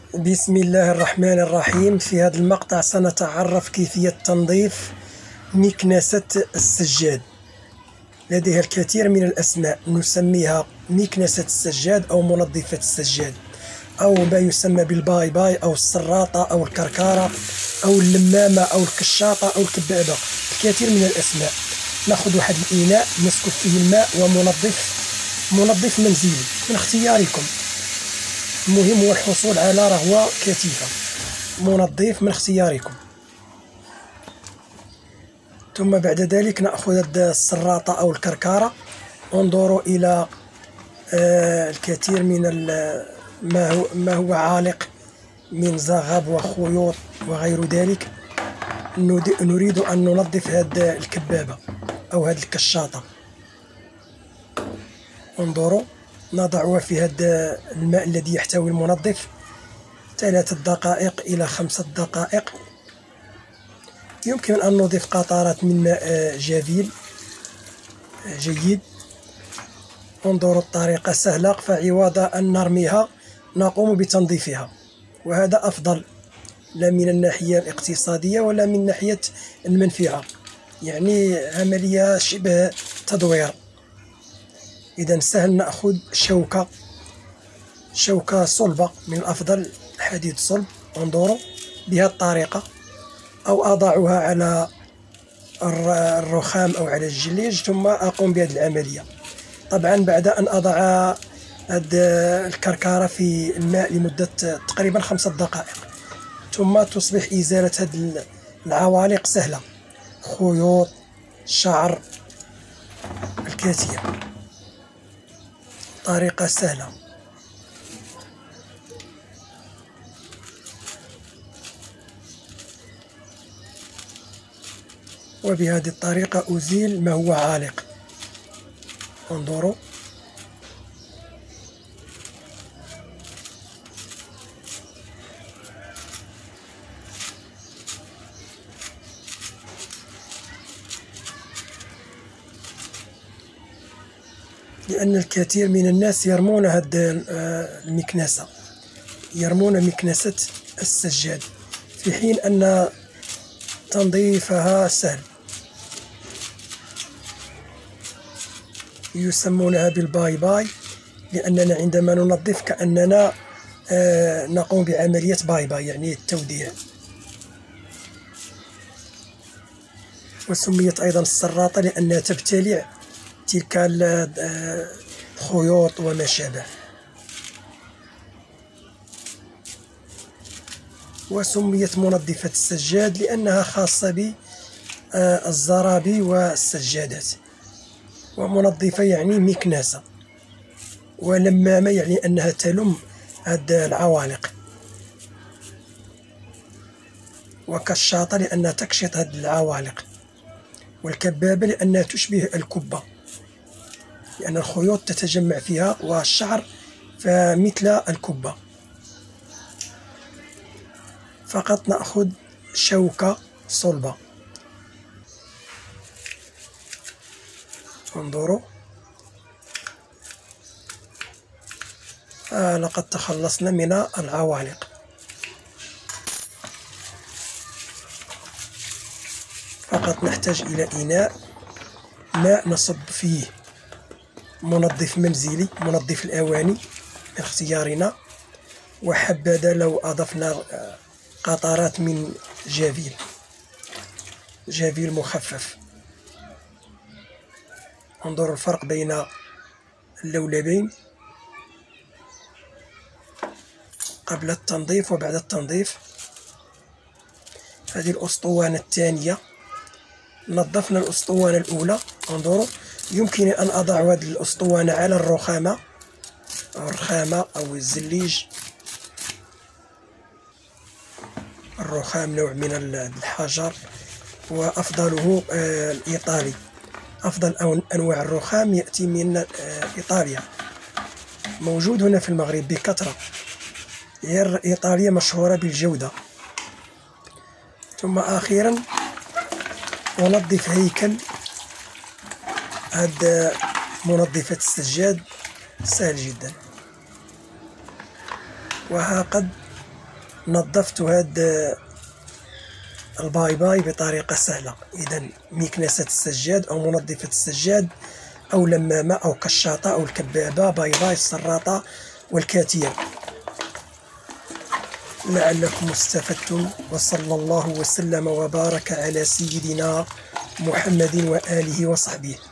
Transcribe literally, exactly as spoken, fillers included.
بسم الله الرحمن الرحيم. في هذا المقطع سنتعرف كيفية تنظيف مكنسة السجاد. لديها الكثير من الأسماء، نسميها مكنسة السجاد أو منظفة السجاد أو ما يسمى بالباي باي أو السراطة أو الكركارة أو اللمامة أو الكشاطة أو الكبابة، الكثير من الأسماء. نأخذ واحد الإناء نسكب فيه الماء ومنظف منظف منزلي من اختياركم. المهم هو الحصول على رغوة كثيفة. منظف من اختياركم. ثم بعد ذلك نأخذ السراطة أو الكركارة، انظروا إلى آه الكثير من ما هو, ما هو عالق من زغب وخيوط وغير ذلك. نريد أن ننظف هذه الكبابة أو هذه الكشاطة. انظروا، نضعها في هذا الماء الذي يحتوي المنظف ثلاثة دقائق إلى خمسة دقائق. يمكن أن نضيف قطرات من ماء جافيل جيد. انظروا الطريقة سهلة، فعوض أن نرميها نقوم بتنظيفها، وهذا أفضل لا من الناحية الاقتصادية ولا من ناحية المنفعة، يعني عملية شبه تدوير. إذا سهل. نأخذ شوكة شوكة صلبة، من الأفضل حديد صلب. انظروا بهذه الطريقة، أو أضعها على الرخام أو على الجليج ثم أقوم بهذه العملية. طبعا بعد أن أضع الكركارة في الماء لمدة تقريبا خمسة دقائق، ثم تصبح إزالة هذه العوالق سهلة، خيوط، شعر، الكثير. طريقة سهلة. وبهذه الطريقة أزيل ما هو عالق. انظروا، لأن الكثير من الناس يرمون هذه المكنسة، يرمون مكنسة السجاد، في حين أن تنظيفها سهل. يسمونها بالباي باي، لأننا عندما ننظف كأننا نقوم بعملية باي باي، يعني التوديع. وسميت أيضا السراطة لأنها تبتلع تلك الخيوط وما شابه. وسميت منظفة السجاد لأنها خاصة بالزرابي والسجادات. ومنظفة يعني مكنسة، ولمامة يعني أنها تلم هذه العوالق، وكشاطة لأنها تكشط هذه العوالق، والكبابة لأنها تشبه الكبة لأن الخيوط تتجمع فيها والشعر فمثل الكبة. فقط نأخذ شوكة صلبة. انظروا، آه لقد تخلصنا من العوالق. فقط نحتاج إلى إناء ماء نصب فيه منظف منزلي، منظف الأواني من اختيارنا، وحبذا لو أضفنا قطرات من جافيل جافيل مخفف. انظروا الفرق بين اللولبين قبل التنظيف وبعد التنظيف. هذه الأسطوانة الثانية، نظفنا الأسطوانة الأولى. انظروا، يمكن أن أضع هذه الأسطوانة على الرخامة أو الرخامة أو الزليج. الرخام نوع من الحجر، وأفضله الإيطالي. أفضل أنواع الرخام يأتي من إيطاليا، موجود هنا في المغرب بكثرة. هي إيطاليا مشهورة بالجودة. ثم أخيرا أنظف هيكل هذا منظفة السجاد، سهل جدا. وها قد نظفت هذا الباي باي بطريقة سهلة. إذا مكنسة السجاد أو منظفة السجاد أو لمامة أو كشاطة أو الكبابة، باي باي، السراطة والكاتية. لعلكم استفدتم، وصلى الله وسلم وبارك على سيدنا محمد وآله وصحبه.